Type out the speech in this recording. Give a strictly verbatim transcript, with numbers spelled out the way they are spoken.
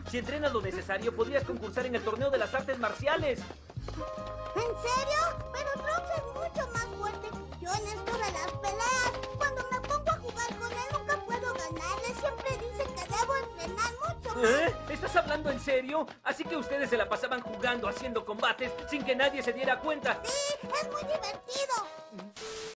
Si entrenas lo necesario, podrías concursar en el torneo de las artes marciales. ¿En serio? Pero Trunks es mucho más fuerte. Yo en esto de las peleas, cuando me pongo a jugar con él, nunca puedo ganarle. Siempre dice que debo entrenar mucho más. ¿Eh? ¿Estás hablando en serio? Así que ustedes se la pasaban jugando, haciendo combates, sin que nadie se diera cuenta. Sí, es muy divertido.